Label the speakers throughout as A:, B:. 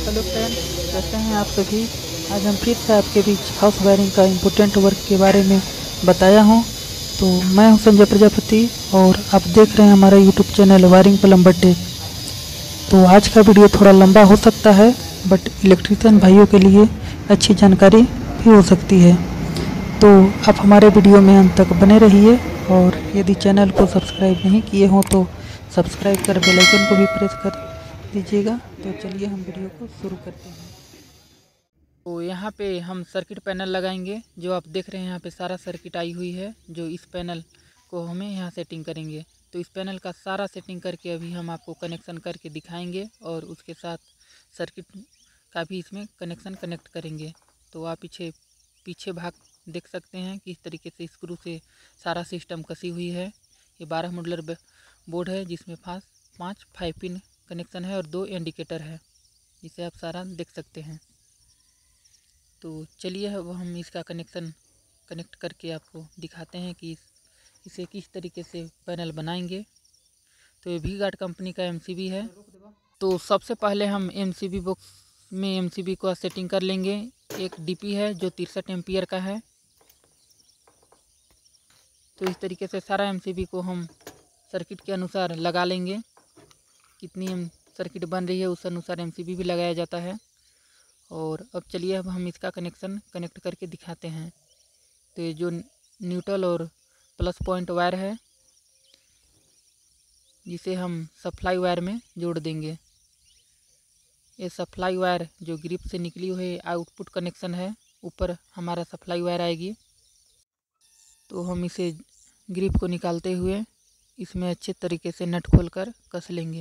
A: Hello friend, कैसे हैं आप सभी। आज हम फिर से आपके बीच हाउस वायरिंग का इम्पोर्टेंट वर्क के बारे में बताया हूं। तो मैं हूं संजय प्रजापति और आप देख रहे हैं हमारा YouTube channel wiring plumber tech. तो आज का वीडियो थोड़ा लंबा हो सकता है, बट इलेक्ट्रीशियन भाइयों के लिए अच्छी जानकारी भी हो सकती है। तो आप हमारे वीडियो में अंत तक बने रहिए और यदि चैनल को सब्सक्राइब नहीं किए हों तो सब्सक्राइब कर बेल आइकन को भी प्रेस कर दीजिएगा। तो चलिए हम वीडियो को शुरू करते हैं। तो यहाँ पे हम सर्किट पैनल लगाएंगे। जो आप देख रहे हैं यहाँ पे सारा सर्किट आई हुई है। जो इस पैनल को हमें यहाँ सेटिंग करेंगे, तो इस पैनल का सारा सेटिंग करके अभी हम आपको कनेक्शन करके दिखाएंगे और उसके साथ सर्किट का भी इसमें कनेक्शन कनेक्ट करेंगे। तो आप पीछे भाग देख सकते हैं कि इस तरीके से स्क्रू से सारा सिस्टम कसी हुई है। ये 12 मॉडुलर बोर्ड है जिसमें 5 5 पिन कनेक्शन है और 2 इंडिकेटर है, जिसे आप सारा देख सकते हैं। तो चलिए अब हम इसका कनेक्शन कनेक्ट करके आपको दिखाते हैं कि इसे किस तरीके से पैनल बनाएंगे। तो ये वी गार्ड कंपनी का एमसीबी है। तो सबसे पहले हम एमसीबी बॉक्स में एमसीबी को सेटिंग कर लेंगे। एक डीपी है जो 63 एम्पियर का है। तो इस तरीके से सारा एमसीबी को हम सर्किट के अनुसार लगा लेंगे। कितनी सर्किट बन रही है उस अनुसार एमसीबी भी लगाया जाता है। और अब चलिए अब हम इसका कनेक्शन कनेक्ट करके दिखाते हैं। तो ये जो न्यूट्रल और प्लस पॉइंट वायर है, जिसे हम सप्लाई वायर में जोड़ देंगे। ये सप्लाई वायर जो ग्रिप से निकली हुई आउटपुट कनेक्शन है, ऊपर हमारा सप्लाई वायर आएगी। तो हम इसे ग्रिप को निकालते हुए इसमें अच्छे तरीके से नट खोल कर कस लेंगे।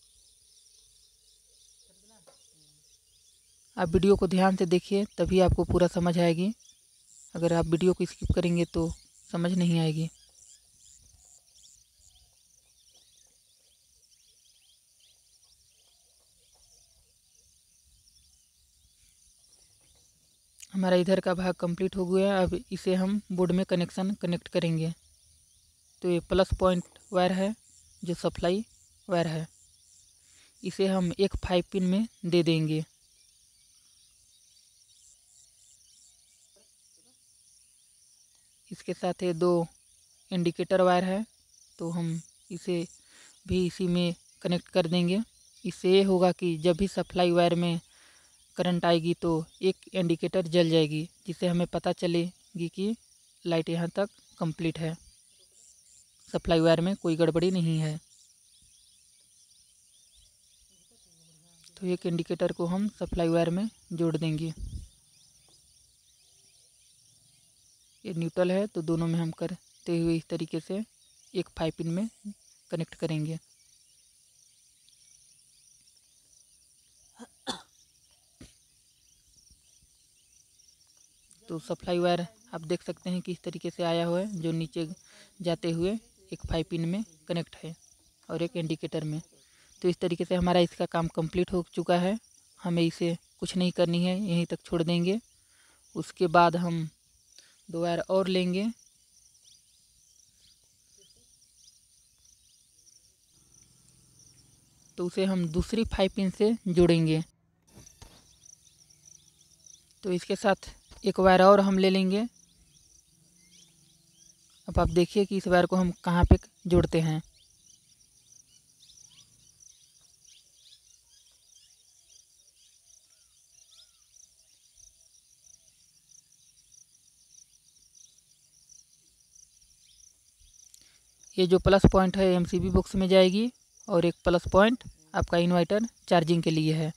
A: आप वीडियो को ध्यान से देखिए, तभी आपको पूरा समझ आएगी। अगर आप वीडियो को स्किप करेंगे तो समझ नहीं आएगी। हमारा इधर का भाग कंप्लीट हो गया है। अब इसे हम बोर्ड में कनेक्शन कनेक्ट करेंगे। तो ये प्लस पॉइंट वायर है जो सप्लाई वायर है, इसे हम एक 5 पिन में दे देंगे। इसके साथ ये 2 इंडिकेटर वायर है, तो हम इसे भी इसी में कनेक्ट कर देंगे। इससे ये होगा कि जब भी सप्लाई वायर में करंट आएगी तो एक इंडिकेटर जल जाएगी, जिससे हमें पता चलेगी कि लाइट यहाँ तक कंप्लीट है, सप्लाई वायर में कोई गड़बड़ी नहीं है। तो एक इंडिकेटर को हम सप्लाई वायर में जोड़ देंगे। ये न्यूट्रल है, तो दोनों में हम करते हुए इस तरीके से एक 5 पिन में कनेक्ट करेंगे। तो सप्लाई वायर आप देख सकते हैं कि इस तरीके से आया हुआ है, जो नीचे जाते हुए एक 5 पिन में कनेक्ट है और एक इंडिकेटर में। तो इस तरीके से हमारा इसका काम कंप्लीट हो चुका है। हमें इसे कुछ नहीं करनी है, यहीं तक छोड़ देंगे। उसके बाद हम 2 वायर और लेंगे। तो उसे हम दूसरी 5 पिन से जोड़ेंगे। तो इसके साथ एक वायर और हम ले लेंगे। अब आप देखिए कि इस वायर को हम कहाँ पे जोड़ते हैं। ये जो प्लस पॉइंट है एमसीबी बॉक्स में जाएगी और एक प्लस पॉइंट आपका इन्वर्टर चार्जिंग के लिए है।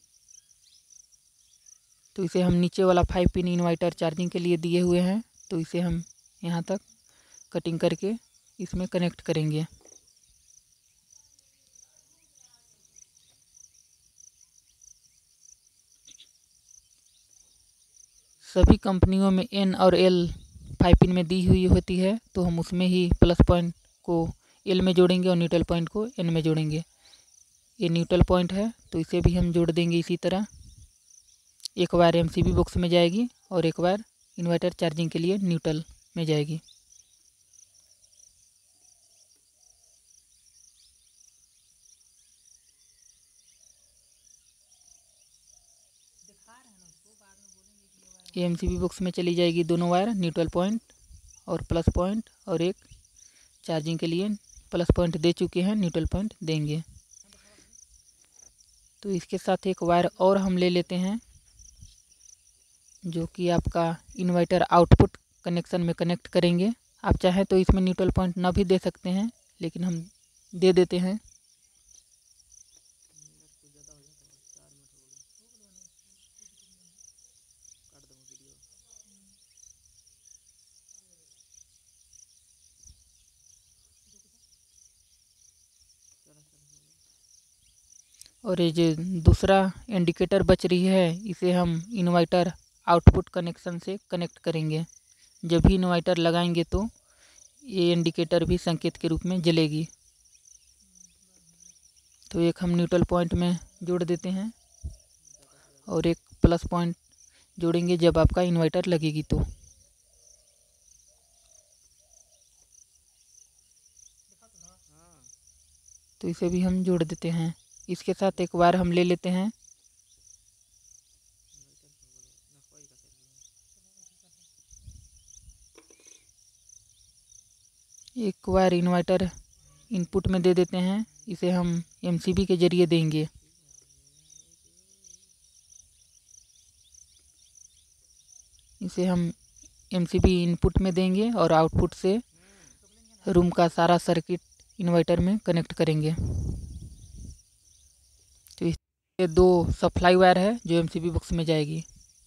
A: तो इसे हम नीचे वाला 5 पिन इन्वर्टर चार्जिंग के लिए दिए हुए हैं, तो इसे हम यहाँ तक कटिंग करके इसमें कनेक्ट करेंगे। सभी कंपनियों में एन और एल 5 पिन में दी हुई होती है, तो हम उसमें ही प्लस पॉइंट को एल में जोड़ेंगे और न्यूट्रल पॉइंट को एन में जोड़ेंगे। ये न्यूट्रल पॉइंट है, तो इसे भी हम जोड़ देंगे इसी तरह। एक वायर एमसीबी बॉक्स में जाएगी और एक वायर इन्वर्टर चार्जिंग के लिए न्यूट्रल में जाएगी।
B: ये एमसीबी बॉक्स में चली जाएगी दोनों वायर, न्यूट्रल पॉइंट और प्लस पॉइंट, और एक चार्जिंग के लिए प्लस पॉइंट दे चुके हैं, न्यूट्रल पॉइंट देंगे। तो इसके साथ एक वायर और हम ले लेते हैं जो कि आपका इन्वर्टर आउटपुट कनेक्शन में कनेक्ट करेंगे। आप चाहें तो इसमें न्यूट्रल पॉइंट ना भी दे सकते हैं, लेकिन हम दे देते हैं। और ये जो दूसरा इंडिकेटर बच रही है, इसे हम इन्वर्टर आउटपुट कनेक्शन से कनेक्ट करेंगे। जब भी इन्वर्टर लगाएंगे तो ये इंडिकेटर भी संकेत के रूप में जलेगी। तो एक हम न्यूट्रल पॉइंट में जोड़ देते हैं और एक प्लस पॉइंट जोड़ेंगे जब आपका इन्वर्टर लगेगी तो इसे भी हम जोड़ देते हैं। इसके साथ एक वायर हम ले लेते हैं। एक वायर इन्वर्टर इनपुट में दे देते हैं, इसे हम एमसीबी के ज़रिए देंगे। इसे हम एमसीबी इनपुट में देंगे और आउटपुट से रूम का सारा सर्किट इन्वर्टर में कनेक्ट करेंगे। तो ये दो सप्लाई वायर है जो एमसीबी बॉक्स में जाएगी।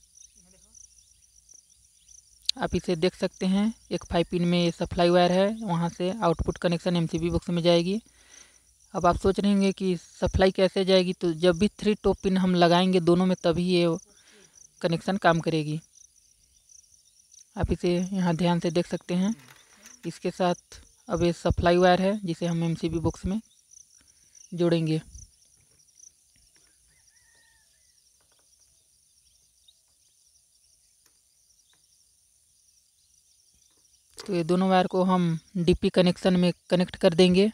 B: आप इसे देख सकते हैं, एक 5 पिन में ये सप्लाई वायर है, वहाँ से आउटपुट कनेक्शन एमसीबी बॉक्स में जाएगी। अब आप सोच रहे होंगे कि सप्लाई कैसे जाएगी, तो जब भी 3 टॉप पिन हम लगाएंगे दोनों में, तभी ये कनेक्शन काम करेगी। आप इसे यहाँ ध्यान से देख सकते हैं। इसके साथ अब ये सप्लाई वायर है जिसे हम एमसीबी बॉक्स में जोड़ेंगे। तो ये दोनों वायर को हम डीपी कनेक्शन में कनेक्ट कर देंगे।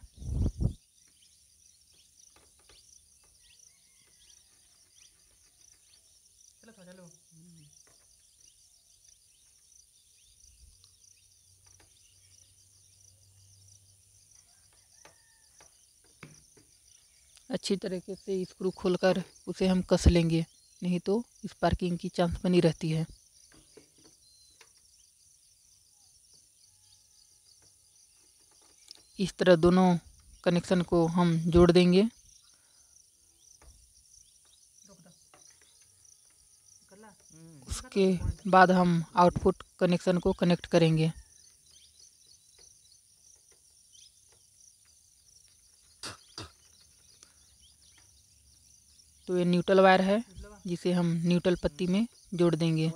B: अच्छी तरीके से स्क्रू खोलकर उसे हम कस लेंगे, नहीं तो स्पार्किंग की चांस बनी रहती है। इस तरह दोनों कनेक्शन को हम जोड़ देंगे। उसके बाद हम आउटपुट कनेक्शन को कनेक्ट करेंगे। तो ये न्यूट्रल वायर है जिसे हम न्यूट्रल पत्ती में जोड़ देंगे।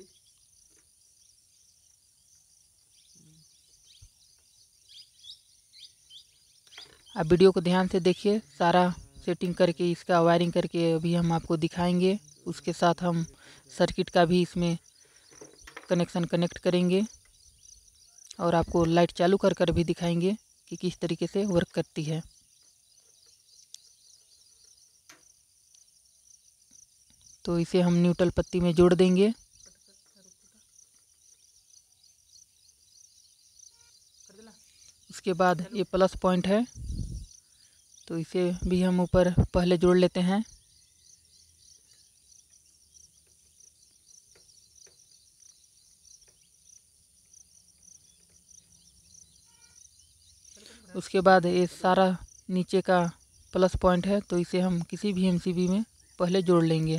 B: आप वीडियो को ध्यान से देखिए, सारा सेटिंग करके इसका वायरिंग करके अभी हम आपको दिखाएंगे। उसके साथ हम सर्किट का भी इसमें कनेक्शन कनेक्ट करेंगे और आपको लाइट चालू कर कर भी दिखाएंगे कि किस तरीके से वर्क करती है। तो इसे हम न्यूट्रल पत्ती में जोड़ देंगे। उसके बाद ये प्लस पॉइंट है, तो इसे भी हम ऊपर पहले जोड़ लेते हैं। उसके बाद ये सारा नीचे का प्लस पॉइंट है, तो इसे हम किसी भी एमसीबी में पहले जोड़ लेंगे।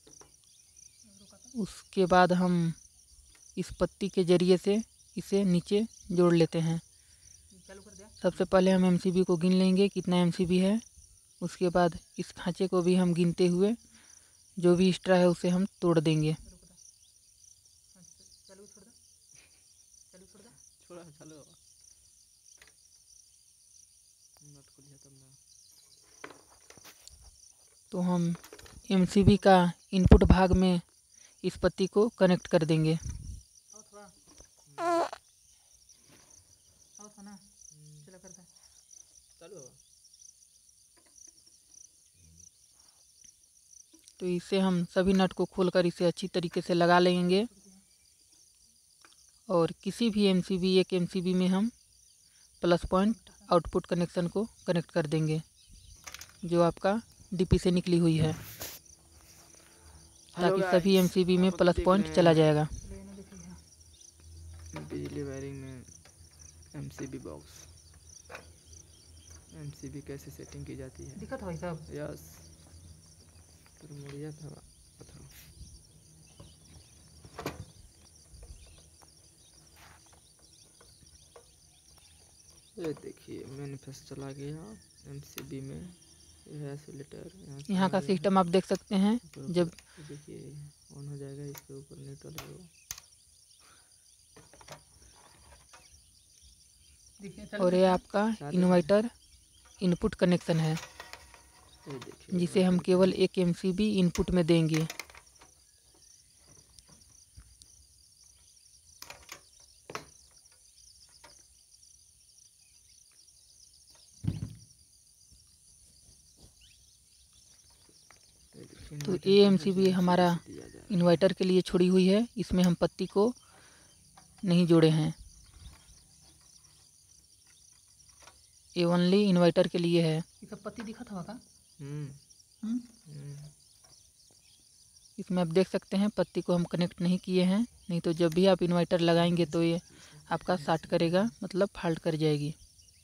B: उसके बाद हम इस पत्ती के ज़रिए से इसे नीचे जोड़ लेते हैं। सबसे पहले हम एमसीबी को गिन लेंगे कितना एमसीबी है। उसके बाद इस खांचे को भी हम गिनते हुए जो भी एक्स्ट्रा है उसे हम तोड़ देंगे। तो हम एमसीबी का इनपुट भाग में इस पत्ती को कनेक्ट कर देंगे। तो इसे हम सभी नट को खोलकर इसे अच्छी तरीके से लगा लेंगे और किसी भी एमसीबी एक एमसीबी में हम प्लस पॉइंट आउटपुट कनेक्शन को कनेक्ट कर देंगे जो आपका डीपी से निकली हुई है, ताकि सभी एमसीबी में प्लस पॉइंट चला जाएगा।
C: बिजली वायरिंग में एमसीबी बॉक्स, एमसीबी कैसे सेटिंग की जाती है
A: दिक्कत भाई साहब।
C: यस पर मुड़िया था। ये देखिए मैनिफेस्ट चला गया एमसीबी में। ये है आइसोलेटर,
B: यहाँ का सिस्टम आप देख सकते हैं। जब
C: देखिए ऑन हो जाएगा, इसके ऊपर न्यूट्रल है वो।
B: और ये आपका इन्वर्टर इनपुट कनेक्शन है जिसे हम केवल एक एमसीबी इनपुट में देंगे। तो ये एमसीबी हमारा इन्वर्टर के लिए छोड़ी हुई है, इसमें हम पत्ती को नहीं जोड़े हैं, ये ओनली इन्वर्टर के लिए है।
A: पत्ती दिखा था का?
B: इसमें आप देख सकते हैं पत्ती को हम कनेक्ट नहीं किए हैं, नहीं तो जब भी आप इन्वर्टर लगाएंगे तो ये आपका शॉर्ट करेगा, मतलब फाल्ट कर जाएगी।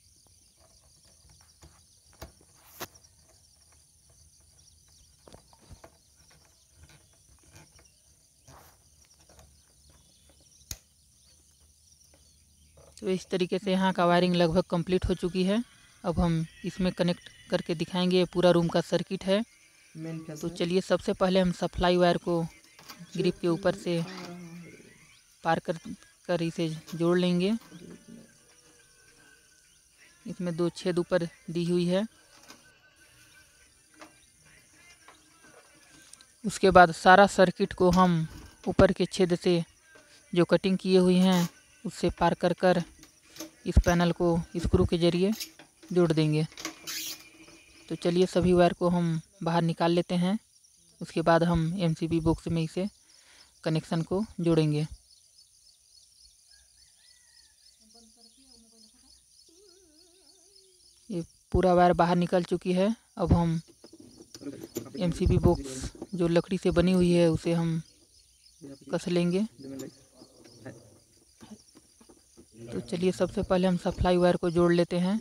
B: तो इस तरीके से यहाँ का वायरिंग लगभग कंप्लीट हो चुकी है। अब हम इसमें कनेक्ट करके दिखाएंगे, पूरा रूम का सर्किट है। तो चलिए सबसे पहले हम सप्लाई वायर को ग्रिप के ऊपर से पार कर इसे जोड़ लेंगे। इसमें 2 छेद ऊपर दी हुई है। उसके बाद सारा सर्किट को हम ऊपर के छेद से जो कटिंग किए हुई हैं उससे पार कर इस पैनल को स्क्रू के जरिए जोड़ देंगे। तो चलिए सभी वायर को हम बाहर निकाल लेते हैं। उसके बाद हम एमसीबी बॉक्स में इसे कनेक्शन को जोड़ेंगे। ये पूरा वायर बाहर निकल चुकी है। अब हम एमसीबी बॉक्स जो लकड़ी से बनी हुई है उसे हम कस लेंगे। तो चलिए सबसे पहले हम सप्लाई वायर को जोड़ लेते हैं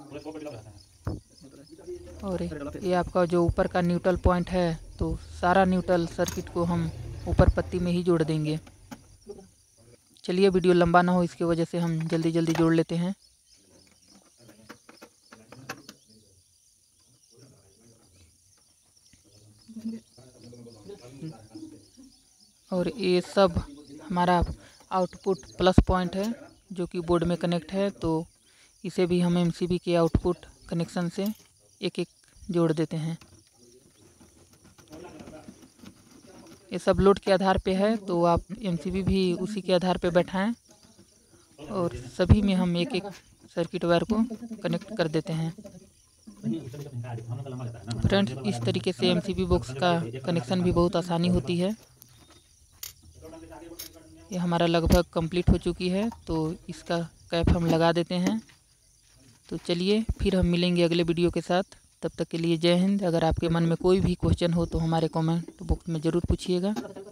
B: और ये आपका जो ऊपर का न्यूट्रल पॉइंट है, तो सारा न्यूट्रल सर्किट को हम ऊपर पत्ती में ही जोड़ देंगे। चलिए वीडियो लंबा ना हो इसकी वजह से हम जल्दी जल्दी जोड़ लेते हैं। और ये सब हमारा आउटपुट प्लस पॉइंट है जो कि बोर्ड में कनेक्ट है, तो इसे भी हम एमसीबी के आउटपुट कनेक्शन से एक एक जोड़ देते हैं। ये सब लोड के आधार पे है, तो आप एमसीबी भी उसी के आधार पे बैठाएं और सभी में हम एक एक सर्किट वायर को कनेक्ट कर देते हैं। फ्रेंड्स, इस तरीके से एमसीबी बॉक्स का कनेक्शन भी बहुत आसानी होती है। ये हमारा लगभग कंप्लीट हो चुकी है, तो इसका कैप हम लगा देते हैं। तो चलिए फिर हम मिलेंगे अगले वीडियो के साथ। तब तक के लिए जय हिंद। अगर आपके मन में कोई भी क्वेश्चन हो तो हमारे कमेंट बॉक्स में ज़रूर पूछिएगा।